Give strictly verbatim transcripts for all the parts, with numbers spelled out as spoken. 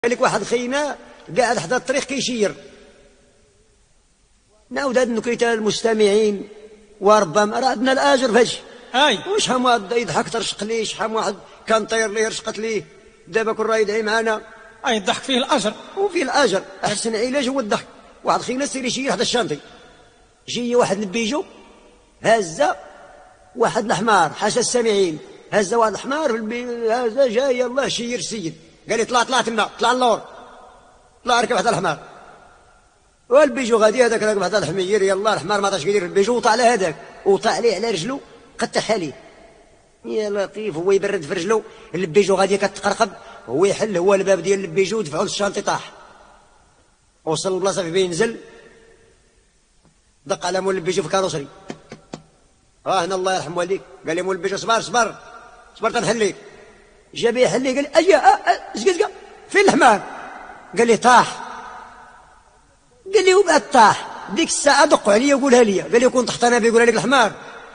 قال لك واحد خينا قاعد حدا الطريق كيشير. نعاود هاد النكته للمستمعين وربما راه عندنا الاجر فهادشي. اي وشحال واحد يضحك ترشق ليه، شحال واحد كان طير ليه رشقت ليه، دابا كل راه يدعي معانا اي الضحك فيه الاجر وفيه الاجر. احسن علاج هو الضحك. واحد خينا سير يشير حدا الشانطي، جي واحد نبيجو هزه واحد الحمار، حاشا السامعين، هزه واحد الحمار في البي... هزه جاي يلاه شير السيد، قال لي طلع طلع تما، طلع اللور، طلع ركب حتى الحمار. والبيجو غادي هذاك راكب حتى الحمير، يلا الحمار ما عطاش كيدير البيجو وطلع على هذاك وطلع عليه على رجلو قتح عليه. يا لطيف، هو يبرد في رجلو، البيجو غادي كتقرقب، هو يحل هو الباب ديال البيجو دفعوا للشانطي طاح. وصل البلاصه في بينزل دق على مول البيجو في كاروسري. اه هنا الله يرحم والديك، قال لي مول البيجو صبر صبر صبر تنحليك. جا بيه يحلي، قال لي اجي زقا زقا فين الحمار؟ قال لي طاح. قال لي وبعد طاح ديك الساعه دقوا عليا وقولها لي، قال لي كون طحت انا بيقول لك الحمار.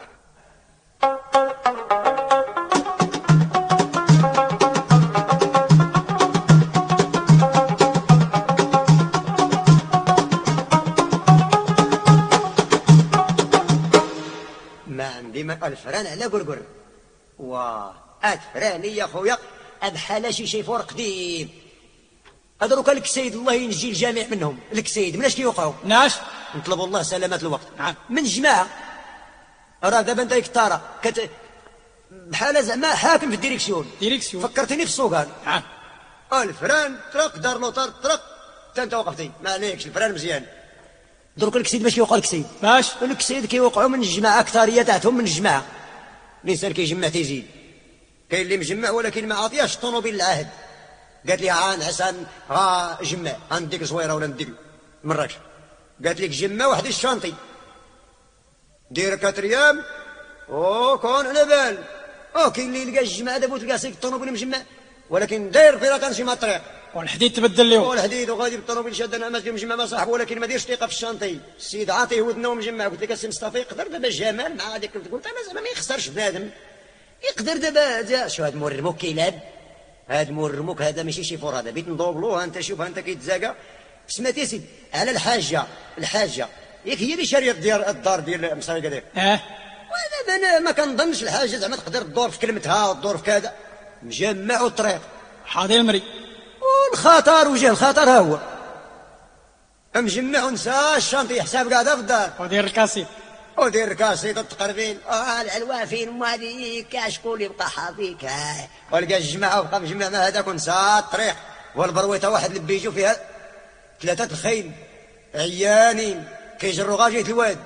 ما عندي ما الفران على قرقر. واه الفراني يا خويا بحال شي شي فور قديم. هذوك الكسيد الله ينجي الجميع منهم. الكسيد مناش كيوقعوا؟ ناش نطلب الله سلامة الوقت. نعم. من جماعة راه دابا انت كتارا كت بحال زعما حاكم في الديريكسيون. ديريكسيون فكرتني في السوقان. نعم. الفران طرق دار لوطار طرق حتى انت وقفتي ما عليكش الفران مزيان. دروك الكسيد باش كيوقع الكسيد؟ باش الكسيد كيوقعوا من الجماعة، أكثرية تاعتهم من الجماعة. الإنسان كيجمع تيزيد، كاين اللي مجمع ولكن ما عاطياش الطوموبيل العهد. قالت لي عان حسن ها جمع غنديك زويره ولا نديك مراكش. قالت لك جمع واحد الشانطي دير كاتريام او كون على بال. او كاين اللي يلقى الجماعه دابا تلقى سيك الطوموبيل مجمع ولكن داير في كانشي مع الطريق والحديد تبدل له والحديد وغادي بالطوموبيل شاد انا ماشي مجمع مع صاحبه، ولكن ما ديرش ثقه في الشانطي. السيد عاطيه ودنا ومجمع. قلت لك السي مصطفى يقدر دابا الجمال مع هذيك قلت انا زعما ما يخسرش بنادم، يقدر دابا شو هاد مور رموك كيلاد، هاد مور رموك هذا ماشي شي فور، هذا بيت نضوبلوه. انت شوف انت كيتزاقى سمعتي يا سيدي على الحاجه. الحاجه ياك هي اللي شاريه ديال الدار ديال مصاري كذا. اه وانا انا ما كنظنش الحاجه زعما تقدر تدور في كلمتها وتدور في كذا. مجمع الطريق حاضر المري والخطر وجه الخطر ها هو مجمع ونسى الشانطي حساب قاعده في الدار ودير الكاسيت ودير كاسيط التقربين. اه العلوافين ماليك شكون يبقى حاضيك. آه. ولقى الجماعه وبقى مجمع مع هذاك ونسى الطريق. والبرويته واحد اللي بيجوا فيها ثلاثه الخيل عيانين كيجروا غاجيه الواد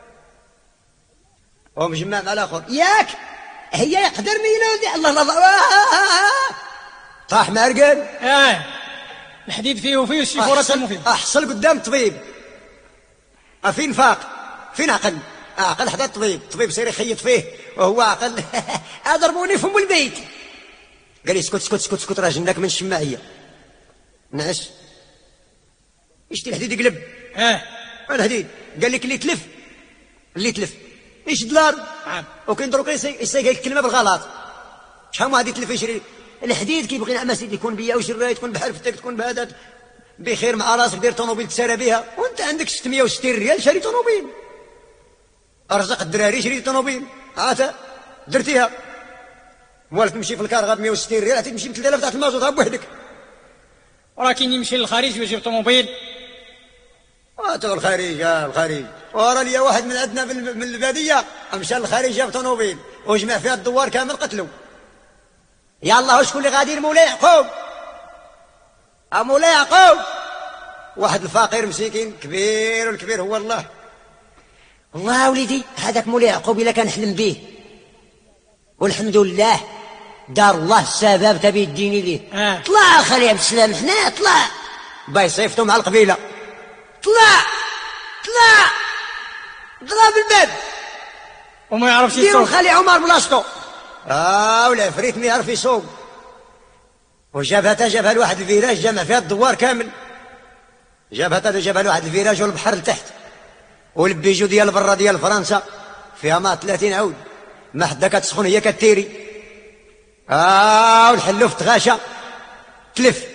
ومجمع مع الاخر. ياك هي يقدر ميلو الله الله الله. طاح معرقل. اه الحديد فيه وفيه الشيفورات المفيد. احصل قدام الطبيب. فين فاق فين عقل؟ عقل حدا الطبيب. الطبيب سير يخيط فيه وهو عقل. اضربوني في ام البيت. قال لي اسكت اسكت اسكت اسكت راه جناك من الشماعيه. نعس يشتي الحديد يقلب. اه الحديد قال لك اللي تلف اللي تلف يشد الارض. نعم. وكاين دروك يسيق الكلمه بالغلط. شحال واحد يتلف يشري الحديد كيبغي نعم سيدي يكون بيا وشرايه تكون بحال فتك تكون بهذا بخير مع راسك دير طوموبيل تسارى بها وانت عندك ستمية وستين ريال شاري طوموبيل. ارزق الدراري شري طوموبيل عاد درتيها موالف تمشي في الكار ب مية وستين ريال عاد تمشي ب ثلاثة آلاف تاع المازوت ها بوحدك. ولكن يمشي للخارج ويجيب طوموبيل. واتو الخارج اه الخارج. ورا ليا واحد من عندنا من الباديه مشى للخارج جاب طوموبيل وجمع فيها الدوار كامل قتلوا. يا الله شكون اللي غادي مولاي يعقوب؟ مولاي يعقوب واحد الفقير مسكين كبير والكبير هو الله. والله وليدي هذاك مولاي يعقوب الا كنحلم به والحمد لله دار الله السبب تبي يديني ليه. آه. طلع خليه بالسلام حنا طلع باي صيفته مع القبيله. طلع طلع ضرب الباب وما يعرفش ديروا يسوق. خلي عمر بلاصتو. اه والعفريت ما يعرف يسوق وجابها جابها لواحد الفيراج جمع فيها الدوار كامل. جابها جابها لواحد الفيراج والبحر لتحت والبيجو ديال برا ديال فرنسا فيها ما ثلاثين عود ما حدا كتسخن هي كتيري. اه والحلوف تغاشى تلف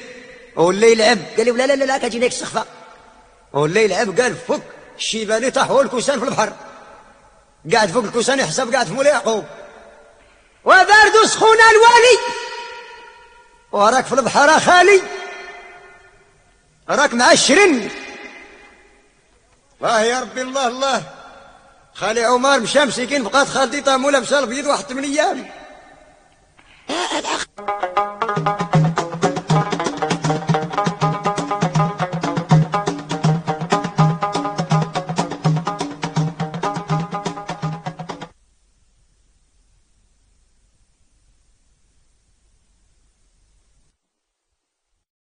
ولا يلعب قال لي لا لا لا لا كتجي ديك السخفه ولا يلعب قال فك الشيباني طاحوا الكوسان في البحر قاعد فوق الكوسان يحسب قاعد في مولاي يعقوب وبارد سخونه الوالي وراك في البحر خالي راك معشرن الله يا ربي الله الله خالي عمر مشى مسكين بقات خالتي طاموله مشى البيض واحد ثمان ايام